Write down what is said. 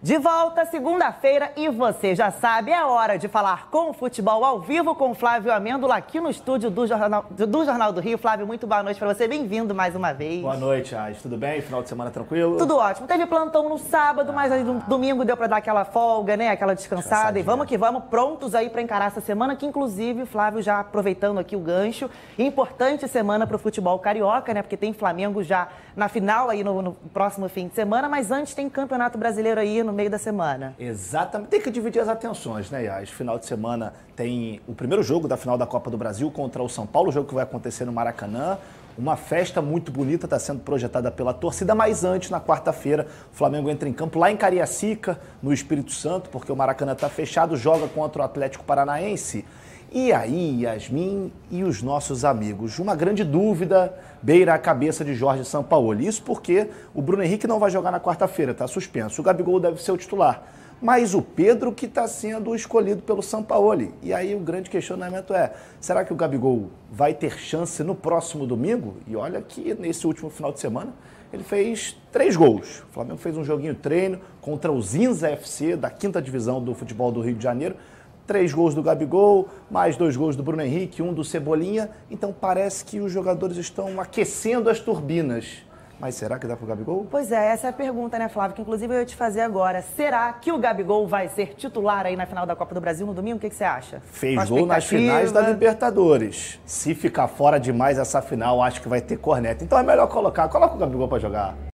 De volta, segunda-feira, e você já sabe, é hora de falar com o futebol ao vivo com o Flávio Amêndola aqui no estúdio do Jornal do Rio. Flávio, muito boa noite para você, bem-vindo mais uma vez. Boa noite, Ais. Tudo bem? Final de semana tranquilo? Tudo ótimo. Teve plantão no sábado, mas aí no domingo deu para dar aquela folga, né? Aquela descansada. E vamos que vamos, prontos aí para encarar essa semana, que inclusive, Flávio, já aproveitando aqui o gancho, importante semana para o futebol carioca, né? Porque tem Flamengo já na final aí no próximo fim de semana, mas antes tem Campeonato Brasileiro aí no meio da semana. Exatamente. Tem que dividir as atenções, né, Yas? Final de semana tem o primeiro jogo da final da Copa do Brasil contra o São Paulo, o jogo que vai acontecer no Maracanã. Uma festa muito bonita está sendo projetada pela torcida, mas antes, na quarta-feira, o Flamengo entra em campo lá em Cariacica, no Espírito Santo, porque o Maracanã está fechado, joga contra o Atlético Paranaense. E aí, Yasmin e os nossos amigos, uma grande dúvida beira a cabeça de Jorge Sampaoli. Isso porque o Bruno Henrique não vai jogar na quarta-feira, está suspenso. O Gabigol deve ser o titular. Mas o Pedro que está sendo escolhido pelo Sampaoli. E aí o grande questionamento é, será que o Gabigol vai ter chance no próximo domingo? E olha que nesse último final de semana ele fez 3 gols. O Flamengo fez um joguinho treino contra o Zinza FC, da 5ª divisão do futebol do Rio de Janeiro. 3 gols do Gabigol, mais 2 gols do Bruno Henrique, 1 do Cebolinha. Então parece que os jogadores estão aquecendo as turbinas. Mas será que dá pro Gabigol? Pois é, essa é a pergunta, né, Flávio? Que inclusive eu ia te fazer agora. Será que o Gabigol vai ser titular aí na final da Copa do Brasil no domingo? O que você acha? Fez gol nas finais da Libertadores. Se ficar fora demais essa final, acho que vai ter corneta. Então é melhor coloca o Gabigol para jogar.